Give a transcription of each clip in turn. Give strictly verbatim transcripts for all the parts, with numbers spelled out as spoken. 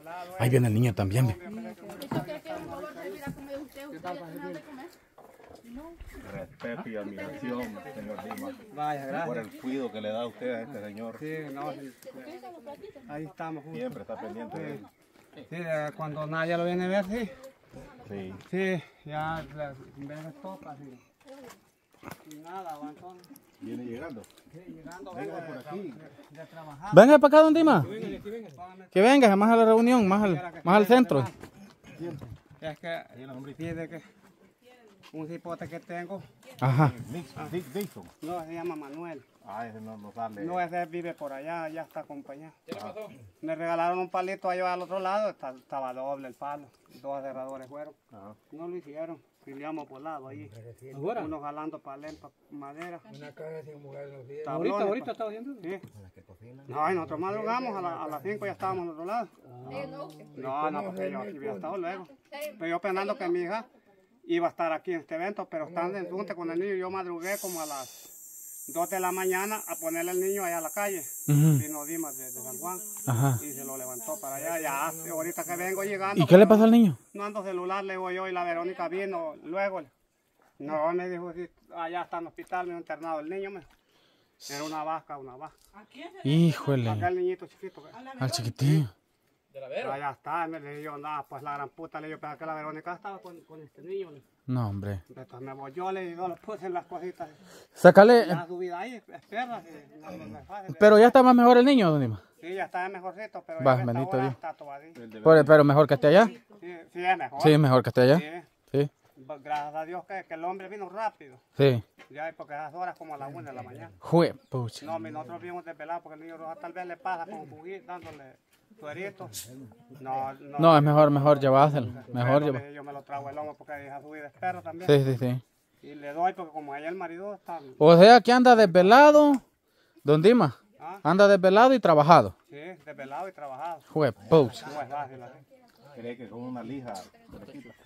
Ahí viene el niño también. Ve. Respeto y admiración, señor Dimas. Vaya, gracias. Por el cuidado que le da a usted a este señor. Sí, no, sí. Ahí estamos juntos. Siempre está pendiente de él. Sí, eh, cuando nadie lo viene a ver, sí. Sí. Sí, ya en vez de topa, sí. Y nada, va entonces. Viene llegando. Sí, llegando, Venga vengo por de, aquí. de, de trabajar. Venga para acá, don Dimas. Póngame- Que venga, más a la reunión, más al, más al centro. Es que pide que un cipote que tengo, Ajá. Dixon, Dick Dixon. no, se llama Manuel. Ah, ese no nos sale. No, ese vive por allá, ya está acompañado. Me regalaron un palito allá al otro lado, está- estaba doble el palo. Dos cerradores fueron. Ajá. No lo hicieron, piliamos por lado allí. Uno jalando paleta, madera. Una caja sin mujer los días. Tablones, Ahorita, ahorita pa- estaba haciendo. Sí. No, y nosotros madrugamos, a, la- a las cinco ya estábamos al otro lado. No, no, porque yo aquí había estado luego. Pero yo pensando que mi hija iba a estar aquí en este evento, pero estando en junta con el niño, yo madrugué como a las dos de la mañana a ponerle al niño allá a la calle. Ujú. Vino Dimas de, de San Juan Ajá. y se lo levantó para allá. Ya, ahorita que vengo llegando. ¿Y qué le pero pasó al niño? No ando celular, le digo yo, y la Verónica vino luego. No, me dijo, sí, allá está en el hospital, me ha internado el niño. Me. Era una vaca, una vaca. Híjole. Acá el niñito chiquito. que- Al chiquitillo. Allá está, me le digo, nada, pues la gran puta, le digo, pero que la Verónica estaba con, con este niño. le- No, hombre. Entonces me voy yo, le digo, lo puse en las cositas. Sácale. Ya subida ahí, espera, sí, no, no, no es fácil. Pero ya está más mejor el niño, don Dimas. Sí, ya está mejorcito, pero Va, ya a esta bendito hora Dios. está todavía. Pero, pero mejor que esté allá. Sí, sí, es mejor. Sí, mejor que esté allá. Sí. Sí. Pues, gracias a Dios que, que el hombre vino rápido. Sí. Ya, porque esas horas como a las una de la mañana. Jue, pucha. No, mi- nosotros vimos desvelados porque el niño Roja tal vez le pasa con fugir dándole suerito. No, no. No, es mejor, mejor llevárselo. Mejor Bueno, llevar. le- yo me lo trago el lomo porque deja subir de perro también. Sí, sí, sí. Y le doy porque como ella el marido está... O sea que anda desvelado, don Dimas. Ah, Anda desvelado y trabajado. sí, desvelado y trabajado. Jue, pucha. No es fácil así. ¿Cree que con una lija se le quita?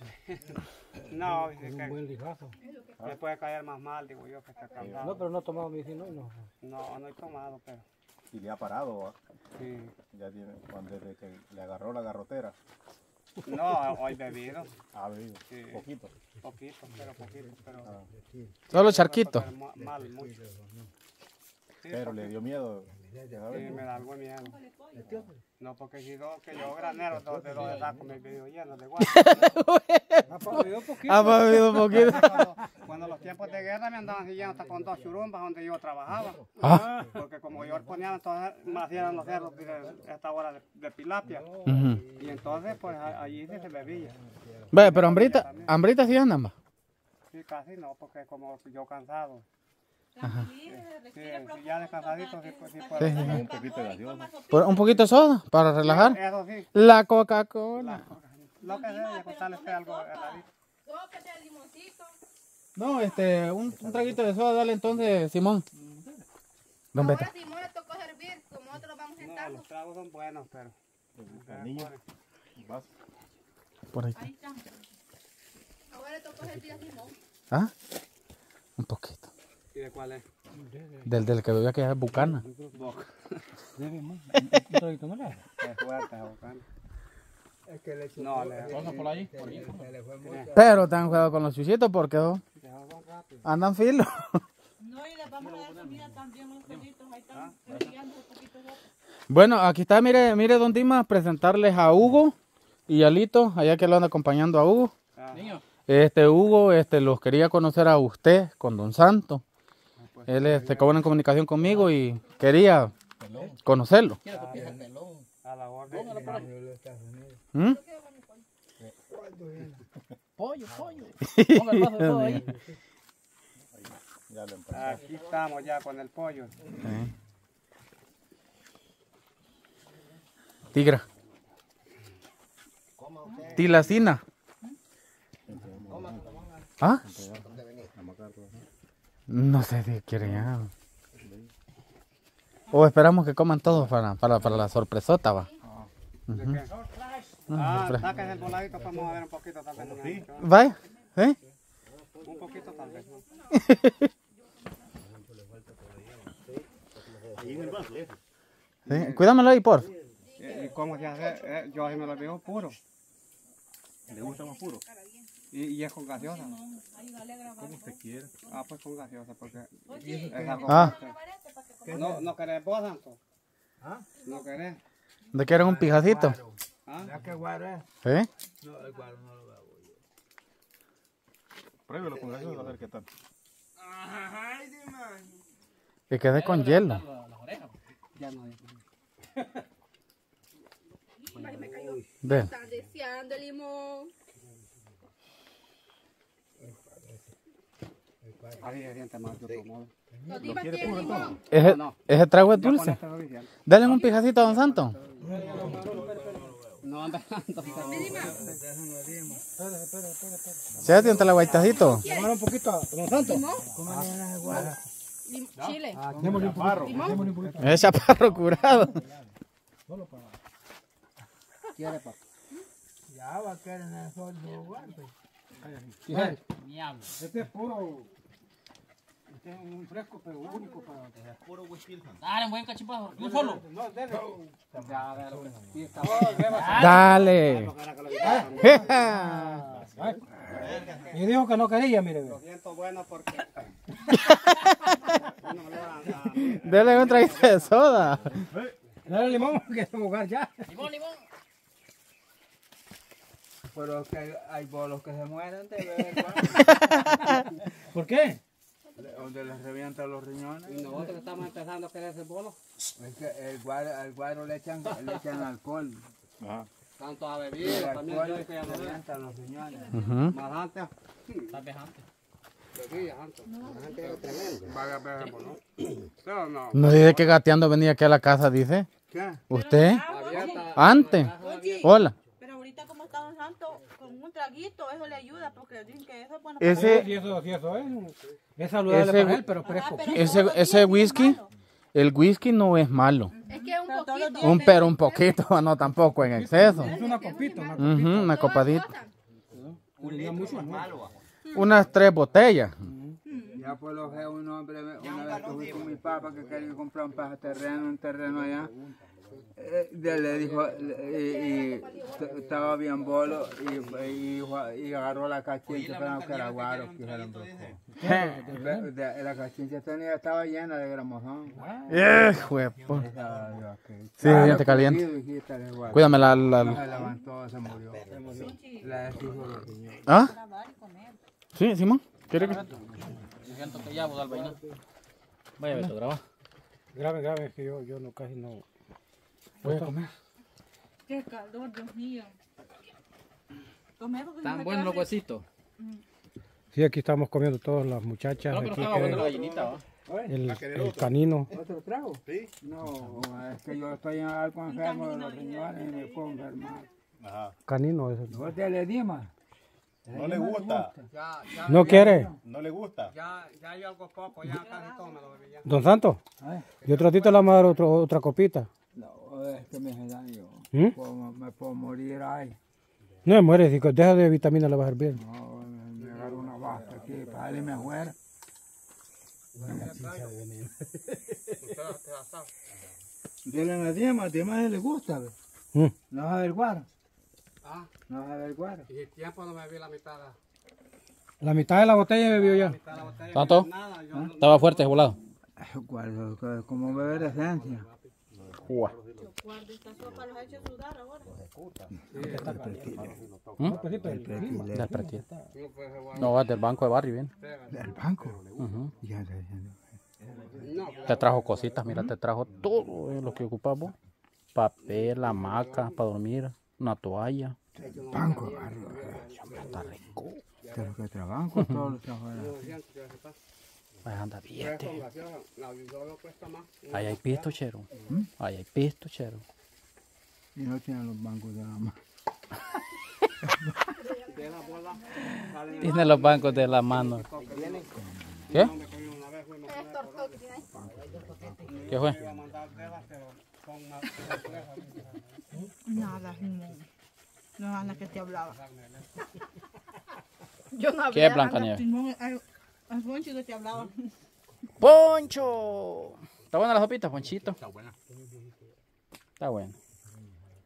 No, dice Un que buen lijazo. le puede caer más mal, digo yo, que está No, cansado. pero no he tomado medicina hoy, no. No, no he tomado, pero Y le ha parado, ¿va? sí. Ya tiene, cuando desde que le agarró la garrotera, No, hoy bebido, ha bebido. Sí. Poquito. poquito, pero poquito, pero... Solo charquito. pero ma- mal, mucho. Sí, Pero le dio miedo. Ya sí, sabes. me da algo de miedo. No, porque si no, que yo granero dos de dos de saco me veo lleno de guay. Ha podido poquito. Ha bebido un poquito. Cuando, cuando los tiempos de guerra me andaban siguiendo hasta con dos churumbas donde yo trabajaba. Ah. Porque como yo ponía, entonces me hacían los cerros de esta hora de, de pilapia. Ujú. Y entonces, pues a- allí sí se bebía. Ve, pero hambrita, hambrita sí andan, va. Sí, casi no, porque como yo cansado. Ajá. Sí, sí, ya descansadito, sí, pues, sí puedo. Sí, sí, Un poquito de gaseosa. Por- un poquito de soda para relajar. Eso sí, La Coca-Cola. lo que sea, ya contarles que algo heladito. No, este, un, un traguito de soda, dale entonces, Simón. Don Beto. Ahora Simón le tocó servir, como nosotros vamos No, sentando. los tragos son buenos, pero... El niño. Vas. Por ahí. Ahí está. Ahora le tocó servir a Simón. ¿Ah? Un poquito. ¿Y de cuál es? Del, del que bebía que es bucana. Un traguito más largo. Es fuerte, es bacano. Es que le echó. No, le Pasa por ahí. Por ahí. Se le fue mucho. Pero ten cuidado con los chuchitos porque oh, dejó son rápido. andan filo. No, y les vamos a dar comida también a los perritos. Ahí están peleando un poquito de Bueno, aquí está, mire, mire, don Dimas, presentarles a Hugo y a Lito, allá que lo anda acompañando a Hugo. Ah, Este Hugo, este, los quería conocer a usted con don Santo. Él este, cobra en comunicación conmigo y quería conocerlo. a la orden. ¿Mm? Pollo, pollo. Ponga el vaso de todo ahí. Ya le empezó. Aquí estamos ya con el pollo. Eh. Tigra. Tilacina. ¿Ah? No sé si quieren ya. O esperamos que coman todos para, para, para la sorpresota, va. ¿De qué? Ah, sacas el voladito, pues vamos a ver un poquito tal vez. Sí. ¿Vaya? ¿Eh? Un poquito tal vez. ¿no? Sí. Cuídamelo ahí, por. Eh, ¿Y cómo se hace? Eh, yo sí me lo digo puro. ¿Le gusta más puro? Y, y es con gaseosa. Como usted quiera. Ah, pues con gaseosa, porque... Oye, es algo Ah. fuerte. No, no querés vos, Santo. ¿Ah? No querés. ¿De quieren un pijacito? ¿Ah? ¿Ya qué guaro es? ¿Eh? No, el guaro no lo veo. Pruébelo con gaseosa a ver qué tal. Que quede con hielo. Ya no hay. Ve. Está deseando el limón. Así se siente más de otro modo. No digas que el limón. ¿Ese, ese trago es Ya con dulce? esto es suficiente. Denle un pijacito a don Santo. No anda tanto. Siéntate ante el aguaitacito. Tomar un poquito, don Santo. ¿Limón? Lim- Chile. Démosle un poquito. Démosle un poquito. Es chaparro curado. ¿Quiere, papá? Ya va a quedar en el sol de guante. Este es puro. Este es un fresco, pero único para. Dale, un buen cachipazo. Yo solo. No, dele. Ya, dale. Sí, está. Dale. Y dijo que no quería, mire. Lo siento bueno porque. Dele un traguito de soda. Dale limón, que es jugar ya. Limón, limón. Pero es que hay, hay bolos que se mueren de vez en cuando, ¿Por qué? donde les revientan los riñones. Y nosotros que estamos empezando a querer ese bolo. Es que el guaro, al guaro le echan, le echan alcohol. Ajá. Tanto a Y beber, el también alcohol yo que ya le no veo. revienta los riñones. Ujú. Más antes. Tal vez antes. Bebía antes. La gente era tremendo. Vaya a ver, ¿no? Pero no. No dice que gateando venía aquí a la casa, dice. ¿Qué? ¿Usted? Abierta. Antes. Oye, Hola. pero ahorita como está don Santo, con un traguito, eso le ayuda, porque dicen que eso es bueno Ese, Sí, eso, sí, eso es. Es saludable Ese- para él, pero para... fresco. Ajá, pero ese, todos los ese días no es whisky, malo. el whisky no es malo. Es que un Pero todos los poquito. días Un pero un poquito, no tampoco en exceso. Es una copita, una Ujú, una copadita. copita mucho más. Unas tres botellas. Ya por lo que un hombre, me- una vez que fui con mi papá que quería comprar un paja terreno, un terreno allá, eh, de- le dijo, le- y, y t- estaba bien bolo y, y, y agarró la cachincha, pero que era guaro, que era un de, de- la cachincha tenía, estaba llena de gramozón. Hijo de pu- Estaba yo aquí. Sí, gente caliente. Cogido, hijita, le guardo. Cuídame la... la- No se levantó, se murió. La deshizo los riñones. ¿Ah? Sí, Simón. ¿Quiere que...? Yo siento que ya vos al vaina. Vaya, Beto, graba. Grave, grave, es que yo, yo no, casi no. Voy a comer. Qué calor, Dios mío. Comer porque Tan no buenos los queda huesitos. Sí, aquí estamos comiendo todas las muchachas. Creo que no Aquí estaba buena la que- gallinita, ¿va? el, el canino. ¿Otro trago? Sí. No, es que yo estoy en algo enfermo de los riñones y me puedo enfermar. Ajá. Canino es el- ¿Vos te le dimas? No le gusta. Ya, ya, ¿No quiere? No le gusta. ya, ya yo algo poco, ya casi todo me lo bebí ya. Don Santo, y otro ratito le vamos a dar otro, otra copita. No, es que me hace daño. ¿Mm? Puedo- me puedo morir ahí. No me muere, si deja de vitamina le va a servir. No, me, me agarro una basta aquí para salirme afuera. Dile a la Dima, a Dima le gusta, ¿ve? ¿Mm? No vas a ver guaro. Ah, No vas a ver guaro. y el tiempo no me bebí la mitad. La La mitad de la botella bebió ya. mitad de la botella. ¿Tanto? Nada, yo no- Estaba fuerte, volado. Guaro, es como beber esencia. guarda esta sopa, los ha hecho sudar ahora. ¿Mm? Pues sí, pero el clima. Del pretil. no puede ser bueno. No, es del banco de barrio, bien. ¿Del banco? Ujú. Ya está diciendo. Te trajo cositas, mira, te trajo todo eh, lo que ocupamos. Papel, hamaca para dormir, una toalla. Banco, guaro. Está rico. De lo que trabajo, todos los trabajadores. Ahí anda billete. Con gaseosa, la yo cuesta más. Ahí hay pisto, chero. Ahí hay pisto, chero. Y no tienen los bancos de la mano. De la bola, salen Tiene los bancos de la mano. ¿Qué? donde cogí una vez, fuimos Es tortuga que tiene ahí. ¿Qué fue? a mandar de las, pero son más Nada, no. No, Ana, que te hablaba. Yo no ¿Qué es Blancanieves? Simón, ay, Alfonso que te hablaba. ¡Poncho! ¿Está buena la sopita, Ponchito? Está buena. Está buena.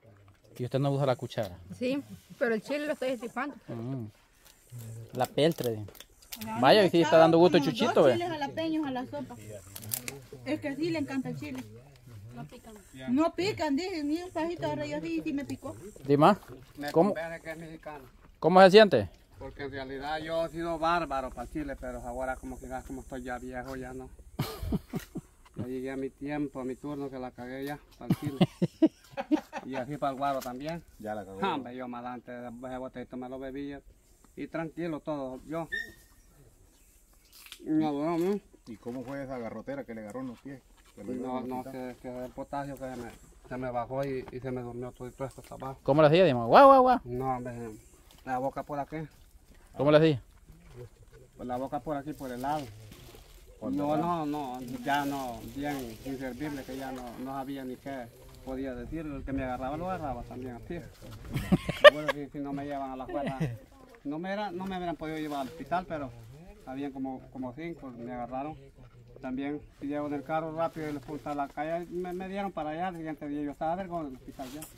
Y usted no usa la cuchara. Sí, pero el chile lo estoy estipando. Mm. La peltre. Vaya, que sí está dando gusto el chuchito, Dos ve. chiles jalapeños a la sopa. Es que sí le encanta el chile. No pican. No pican, dije, ni un pajito de rayos así, sí me picó. Dima, Me ¿Cómo? conviene que es mexicano. ¿cómo se siente? Porque en realidad yo he sido bárbaro para Chile, pero ahora como que ya como estoy ya viejo, ya no. Ya llegué a mi tiempo, a mi turno, que la cagué ya para el Chile. Y así para el guaro también. Ya la cagó. Hombre, yo más adelante ese botellito me lo bebía. Y tranquilo todo, yo. No, no, no. ¿Y cómo fue esa garrotera que le agarró en los pies? Que lo No, llevó al no, hospital. que, que el potasio que se me, se me bajó y, y se me durmió todo, todo esto hasta abajo. ¿Cómo le hacía, Dima? Guau, guau, guau. No, hombre, la boca por aquí. ¿Cómo le hacía? Pues la boca por aquí, por el lado. No, no, no, ya no, bien inservible, que ya no, no sabía ni qué podía decir. El que me agarraba lo agarraba también así. Seguro que si no me llevan a la fuerza, no me, era, no me hubieran podido llevar al hospital, pero habían como, como cinco, me agarraron. También si llevo en el carro rápido y les puse a la calle, me, me dieron para allá. El siguiente día yo estaba vergón en el hospital ya.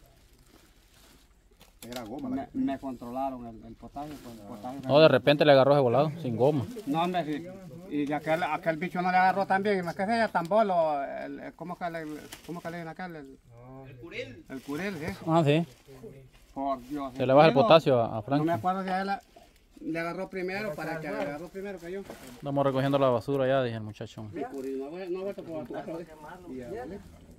Era goma la Me, me controlaron el, el potasio. Pues, el potasio No, de repente le agarró ese volado, sin goma. No, hombre, sí. Y aquel, aquel bicho no le agarró también. Y más que sea tan bolo, el, el- ¿cómo que le, cómo que le dicen aquel? El, el curil. El curil, sí. Ah, sí. Por Dios. Se le baja el Digo, potasio a, a No Frank. me acuerdo si a él le agarró primero, para que le agarró primero que yo. Estamos recogiendo la basura ya, dije el muchachón. El curil, no, no ha vuelto por otro vez. Y ya, ¿vale?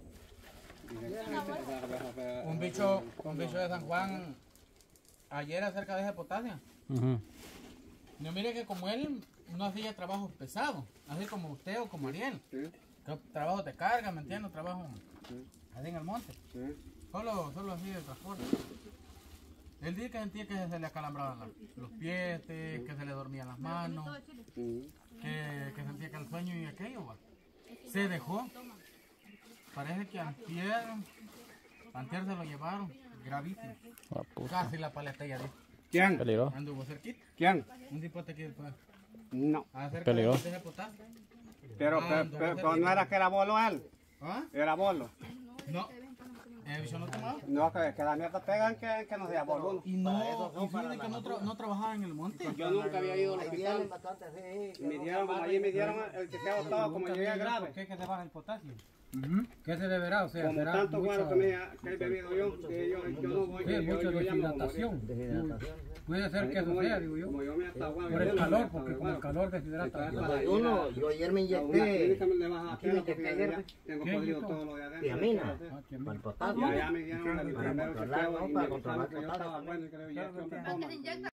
Un bicho, un bicho de San Juan ayer acerca de ese potasio. Ujú. No, mire que como él no hacía trabajos pesados, así como usted o como Ariel. Sí, Que trabajos de carga, ¿me entiendes? Trabajo sí, así en el monte. sí. Solo, solo así de transporte. Él dice que sentía que se le acalambraban la- los pies, que se le dormían las manos, Sí. que, que sentía que el sueño y aquello, va. Se dejó. Parece que antier, antier se lo llevaron, gravísimo. La puta. Casi la paleta ya dijo. ¿Quién? Peligroso. Anduvo cerquita. ¿Quién? Un tipote aquí después. No. Acerca Peligroso. de ese potasio. Pero, pero, pero, pero no era que era bolo él. ¿Ah? Era bolo. No. El bicho no tomaba. No, que, que la mierda pegan que, que no sea bolo. Y no, y fíjate que no, tra- no trabajaba en el monte. Yo nunca había ido al hospital. Me dieron, como allí me dieron el chequeo todo, como llegué grave. ¿Qué que te baja el potasio? ¿Qué se deberá? O sea, Como será tanto mucho, guaro que, me, que he bebido yo, que yo, yo no voy, sí, yo, yo, mucha yo ya me voy a morir. deshidratación. Puede ser que eso Como sea, yo- digo yo. Como yo me hasta guaro, Por yo el me calor, hasta porque con guaro. el calor deshidrata. Entonces, para ir Uno, a- yo ayer me a una inyecté clínica me le bajan a pelo porque inyecté ya ayer, tengo ¿Qué podrido inyectó? todo lo de adentro. tiamina, Entonces, para el Y potasio. allá me dieron el Para primero controlar, chequeo ¿no? y Para me controlar pensaron que yo potasio. estaba bueno y creo ya que me toman.